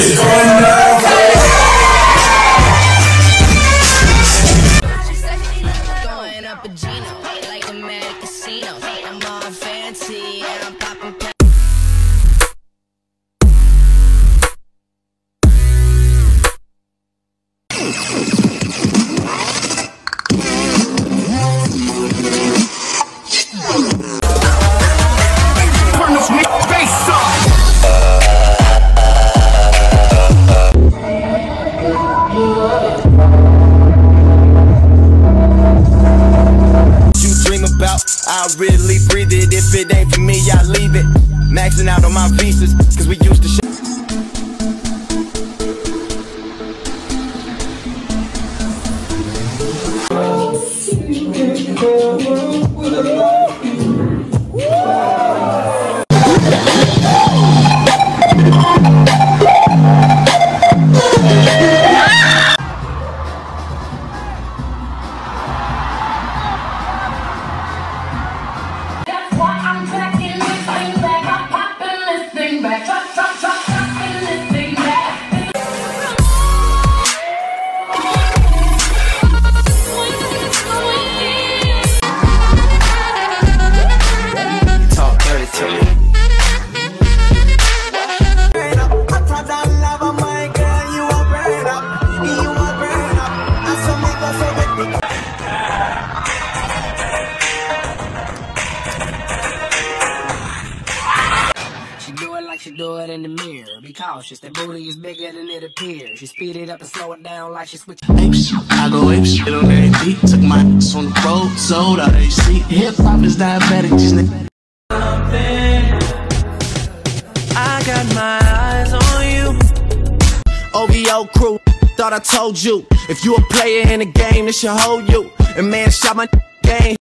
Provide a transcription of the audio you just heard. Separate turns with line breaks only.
Going up a Gino, like a mad casino. I'm all fancy, and I'm popping.
Turn this face up.
I really breathe it. If it ain't for me, I leave it. Maxing out on my visas, cause we used to
She do it in the mirror. Be cautious, that booty is bigger than it appears. She speed it up and slow it down like she switch.
I go ape shit on every beat. Took my ass on the road, sold out AC. Hip hop is diabetic, just
I got my eyes on you.
OVO crew, thought I told you. If you a player in the game, this should hold you. And man, shot my game.